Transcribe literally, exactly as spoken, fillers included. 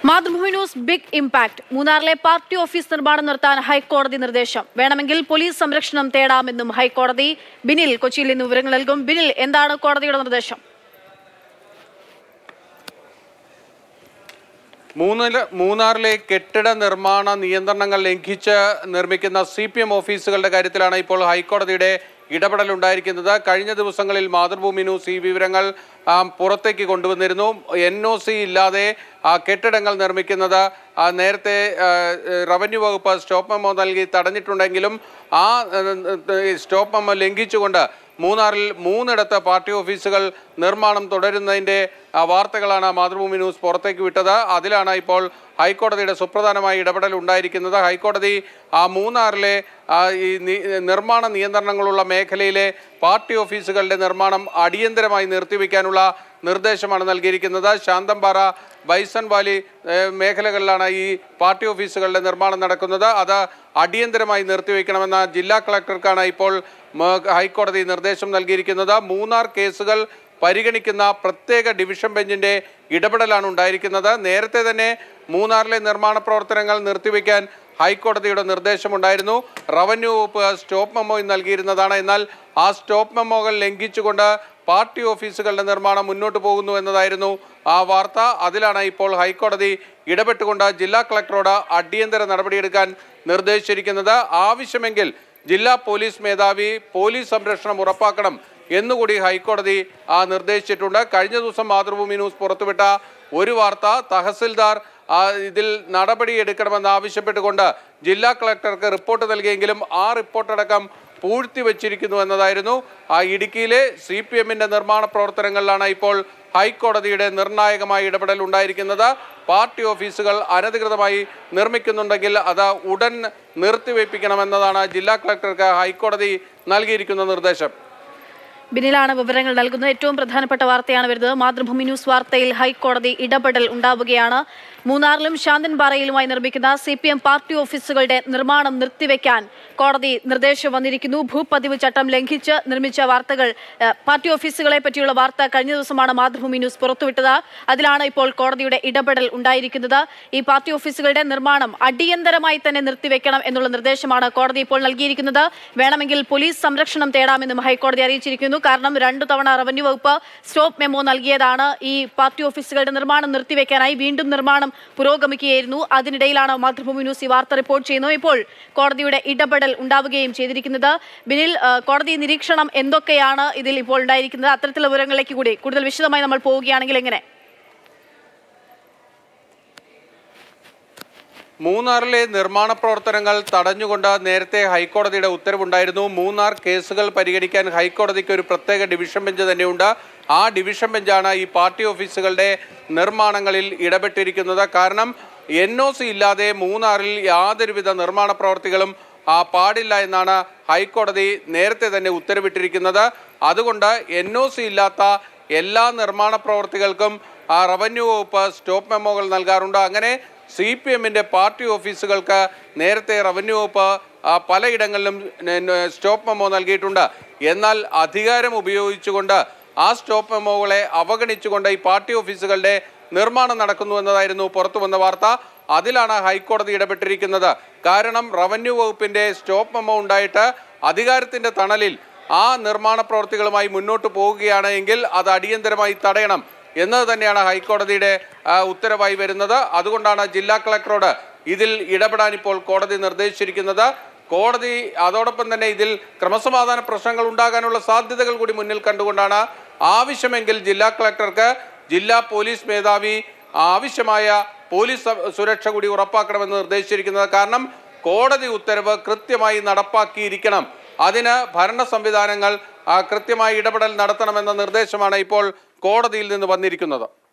Mathrubhumi news big impact. Munnarle party office നിർമ്മാണം നിർത്താൻ ഹൈക്കോടതി നിർദ്ദേശം. വേണമെങ്കിൽ പോലീസ് സംരക്ഷണം തേടാമെന്നും ഹൈക്കോടതി. ബിനിൽ കൊച്ചിയിൽ നിന്ന് വിവരങ്ങൾ നൽകും. ബിനിൽ, എന്താണ് കോടതിയുടെ നിർദ്ദേശം? മൂന്നാറിലെ കെട്ടിട നിർമ്മാണ നിയന്ത്രണങ്ങൾ ലംഘിച്ച് നിർമ്മിക്കുന്ന സി പി എം ഓഫീസുകളുടെ കാര്യത്തിലാണ് ഇപ്പോൾ ഹൈക്കോടതിയുടെ ഇടപെടൽ ഉണ്ടായിരിക്കുന്നത്. കഴിഞ്ഞ ദിവസങ്ങളിൽ മാതൃഭൂമി ന്യൂസ് ഈ വിവരങ്ങൾ പുറത്തേക്ക് കൊണ്ടുവന്നിരുന്നു. എൻ ഒ സി ഇല്ലാതെ കെട്ടിടങ്ങൾ നിർമ്മിക്കുന്നത് നേരത്തെ റവന്യൂ വകുപ്പ് സ്റ്റോപ്പ് മെമ്മോ നൽകി തടഞ്ഞിട്ടുണ്ടെങ്കിലും ആ സ്റ്റോപ്പ് മെമ്മോ ലംഘിച്ചുകൊണ്ട് മൂന്നാറിൽ മൂന്നിടത്ത് പാർട്ടി ഓഫീസുകൾ നിർമ്മാണം തുടരുന്നതിൻ്റെ വാർത്തകളാണ് മാതൃഭൂമി ന്യൂസ് പുറത്തേക്ക് വിട്ടത്. അതിലാണ് ഇപ്പോൾ ഹൈക്കോടതിയുടെ സുപ്രധാനമായ ഇടപെടൽ ഉണ്ടായിരിക്കുന്നത്. ഹൈക്കോടതി ആ മൂന്നാറിലെ ഈ നിർമ്മാണ നിയന്ത്രണങ്ങളുള്ള മേഖലയിലെ പാർട്ടി ഓഫീസുകളുടെ നിർമ്മാണം അടിയന്തരമായി നിർത്തിവെക്കാനുള്ള നിർദ്ദേശമാണ് നൽകിയിരിക്കുന്നത്. ശാന്തംപാറ, ബൈസൺ വാലി മേഖലകളിലാണ് ഈ പാർട്ടി ഓഫീസുകളുടെ നിർമ്മാണം നടക്കുന്നത്. അത് അടിയന്തരമായി നിർത്തിവെക്കണമെന്ന ജില്ലാ കളക്ടർക്കാണ് ഇപ്പോൾ ഹൈക്കോടതി നിർദ്ദേശം നൽകിയിരിക്കുന്നത്. മൂന്നാർ കേസുകൾ പരിഗണിക്കുന്ന പ്രത്യേക ഡിവിഷൻ ബെഞ്ചിൻ്റെ ഇടപെടലാണ് ഉണ്ടായിരിക്കുന്നത്. നേരത്തെ തന്നെ മൂന്നാറിലെ നിർമ്മാണ പ്രവർത്തനങ്ങൾ നിർത്തിവെക്കാൻ ഹൈക്കോടതിയുടെ നിർദ്ദേശമുണ്ടായിരുന്നു. റവന്യൂ വകുപ്പ് സ്റ്റോപ്പ് മെമ്മോ നൽകിയിരുന്നതാണ്. എന്നാൽ ആ സ്റ്റോപ്പ് മെമ്മോകൾ ലംഘിച്ചുകൊണ്ട് പാർട്ടി ഓഫീസുകളുടെ നിർമ്മാണം മുന്നോട്ട് പോകുന്നു എന്നതായിരുന്നു ആ വാർത്ത. അതിലാണ് ഇപ്പോൾ ഹൈക്കോടതി ഇടപെട്ടുകൊണ്ട് ജില്ലാ കളക്ടറോട് അടിയന്തര നടപടിയെടുക്കാൻ നിർദ്ദേശിച്ചിരിക്കുന്നത്. ആവശ്യമെങ്കിൽ ജില്ലാ പോലീസ് മേധാവി പോലീസ് സംരക്ഷണം ഉറപ്പാക്കണം എന്നുകൂടി ഹൈക്കോടതി ആ നിർദ്ദേശിച്ചിട്ടുണ്ട്. കഴിഞ്ഞ ദിവസം മാതൃഭൂമി ന്യൂസ് പുറത്തുവിട്ട ഒരു വാർത്ത, തഹസിൽദാർ ഇതിൽ നടപടിയെടുക്കണമെന്ന് ആവശ്യപ്പെട്ടുകൊണ്ട് ജില്ലാ കളക്ടർക്ക് റിപ്പോർട്ട് നൽകിയെങ്കിലും ആ റിപ്പോർട്ടടക്കം പൂഴ്ത്തിവെച്ചിരിക്കുന്നു എന്നതായിരുന്നു. ആ ഇടുക്കിയിലെ സി പി എമ്മിൻ്റെ നിർമ്മാണ പ്രവർത്തനങ്ങളിലാണ് ഇപ്പോൾ ഹൈക്കോടതിയുടെ നിർണായകമായ ഇടപെടൽ ഉണ്ടായിരിക്കുന്നത്. പാർട്ടി ഓഫീസുകൾ അനധികൃതമായി നിർമ്മിക്കുന്നുണ്ടെങ്കിൽ അത് ഉടൻ നിർത്തിവെപ്പിക്കണമെന്നതാണ് ജില്ലാ കളക്ടർക്ക് ഹൈക്കോടതി നൽകിയിരിക്കുന്ന നിർദ്ദേശം. ബിനിലാണ് വിവരങ്ങൾ നൽകുന്നത്. ഏറ്റവും പ്രധാനപ്പെട്ട വാർത്തയാണ് വരുന്നത്. മാതൃഭൂമി ന്യൂസ് വാർത്തയിൽ ഹൈക്കോടതി ഇടപെടൽ ഉണ്ടാവുകയാണ്. മൂന്നാറിലും ശാന്തൻപാറയിലുമായി നിർമ്മിക്കുന്ന സി പി എം പാർട്ടി ഓഫീസുകളുടെ നിർമ്മാണം നിർത്തിവെക്കാൻ കോടതി നിർദ്ദേശം വന്നിരിക്കുന്നു. ഭൂപതിവ് ചട്ടം ലംഘിച്ച് നിർമ്മിച്ച വാർത്തകൾ പാർട്ടി ഓഫീസുകളെ പറ്റിയുള്ള വാർത്ത കഴിഞ്ഞ ദിവസമാണ് മാതൃഭൂമി ന്യൂസ് പുറത്തുവിട്ടത്. അതിലാണ് ഇപ്പോൾ കോടതിയുടെ ഇടപെടൽ ഉണ്ടായിരിക്കുന്നത്. ഈ പാർട്ടി ഓഫീസുകളുടെ നിർമ്മാണം അടിയന്തരമായി തന്നെ നിർത്തിവെക്കണം എന്നുള്ള നിർദ്ദേശമാണ് കോടതി ഇപ്പോൾ നൽകിയിരിക്കുന്നത്. വേണമെങ്കിൽ പോലീസ് സംരക്ഷണം തേടാമെന്നും ഹൈക്കോടതി അറിയിച്ചിരിക്കുന്നു. കാരണം രണ്ടു തവണ റവന്യൂ വകുപ്പ് സ്റ്റോപ്പ് മെമ്മോ നൽകിയതാണ് ഈ പാർട്ടി ഓഫീസുകളുടെ നിർമ്മാണം നിർത്തിവെക്കാനായി. വീണ്ടും നിർമ്മാണം പുരോഗമിക്കുകയായിരുന്നു. അതിനിടയിലാണ് മാതൃഭൂമി ന്യൂസ് ഈ വാർത്ത റിപ്പോർട്ട് ചെയ്യുന്നത്. ഇപ്പോൾ കോടതിയുടെ ഇടപെടൽ ഉണ്ടാവുകയും ചെയ്തിരിക്കുന്നത്. ബിനിൽ, കോടതി നിരീക്ഷണം എന്തൊക്കെയാണ് ഇതിൽ ഇപ്പോൾ ഉണ്ടായിരിക്കുന്നത്? അത്തരത്തിലുള്ള വിവരങ്ങളിലേക്ക് കൂടി കൂടുതൽ വിശദമായി നമ്മൾ പോവുകയാണെങ്കിൽ എങ്ങനെ? മൂന്നാറിലെ നിർമ്മാണ പ്രവർത്തനങ്ങൾ തടഞ്ഞുകൊണ്ട് നേരത്തെ ഹൈക്കോടതിയുടെ ഉത്തരവുണ്ടായിരുന്നു. മൂന്നാർ കേസുകൾ പരിഗണിക്കാൻ ഹൈക്കോടതിക്ക് ഒരു പ്രത്യേക ഡിവിഷൻ ബെഞ്ച് തന്നെയുണ്ട്. ആ ഡിവിഷൻ ബെഞ്ചാണ് ഈ പാർട്ടി ഓഫീസുകളുടെ നിർമ്മാണങ്ങളിൽ ഇടപെട്ടിരിക്കുന്നത്. കാരണം എൻ ഒ സി ഇല്ലാതെ മൂന്നാറിൽ യാതൊരുവിധ നിർമ്മാണ പ്രവർത്തികളും പാടില്ല എന്നാണ് ഹൈക്കോടതി നേരത്തെ തന്നെ ഉത്തരവിട്ടിരിക്കുന്നത്. അതുകൊണ്ട് എൻ ഒ സി ഇല്ലാത്ത എല്ലാ നിർമ്മാണ പ്രവർത്തികൾക്കും റവന്യൂ വകുപ്പ് സ്റ്റോപ്പ് മെമ്മോകൾ നൽകാറുണ്ട്. അങ്ങനെ സി പി എമ്മിൻ്റെ പാർട്ടി ഓഫീസുകൾക്ക് നേരത്തെ റവന്യൂ വകുപ്പ് പലയിടങ്ങളിലും സ്റ്റോപ്പ് മെമ്മോ നൽകിയിട്ടുണ്ട്. എന്നാൽ അധികാരം ഉപയോഗിച്ചുകൊണ്ട് ആ സ്റ്റോപ്പ് മെമ്മോകളെ അവഗണിച്ചുകൊണ്ട് ഈ പാർട്ടി ഓഫീസുകളുടെ നിർമ്മാണം നടക്കുന്നു എന്നതായിരുന്നു പുറത്തു വന്ന വാർത്ത. അതിലാണ് ഹൈക്കോടതി ഇടപെട്ടിരിക്കുന്നത്. കാരണം റവന്യൂ വകുപ്പിൻ്റെ സ്റ്റോപ്പ് മെമ്മോ ഉണ്ടായിട്ട് അധികാരത്തിൻ്റെ തണലിൽ ആ നിർമ്മാണ പ്രവർത്തികളുമായി മുന്നോട്ട് പോവുകയാണ് എങ്കിൽ അത് അടിയന്തരമായി തടയണം എന്നത് തന്നെയാണ് ഹൈക്കോടതിയുടെ ഉത്തരവായി വരുന്നത്. അതുകൊണ്ടാണ് ജില്ലാ കളക്ടറോട് ഇതിൽ ഇടപെടാൻ ഇപ്പോൾ കോടതി നിർദ്ദേശിച്ചിരിക്കുന്നത്. കോടതി അതോടൊപ്പം തന്നെ ഇതിൽ ക്രമസമാധാന പ്രശ്നങ്ങൾ ഉണ്ടാകാനുള്ള സാധ്യതകൾ കൂടി മുന്നിൽ കണ്ടുകൊണ്ടാണ് ആവശ്യമെങ്കിൽ ജില്ലാ കളക്ടർക്ക് ജില്ലാ പോലീസ് മേധാവി ആവശ്യമായ പോലീസ് സുരക്ഷ കൂടി ഉറപ്പാക്കണമെന്ന് നിർദ്ദേശിച്ചിരിക്കുന്നത്. കാരണം കോടതി ഉത്തരവ് കൃത്യമായി നടപ്പാക്കിയിരിക്കണം. അതിന് ഭരണ സംവിധാനങ്ങൾ കൃത്യമായി ഇടപെടൽ നടത്തണമെന്ന നിർദ്ദേശമാണ് ഇപ്പോൾ കോടതിയിൽ നിന്ന് വന്നിരിക്കുന്നത്.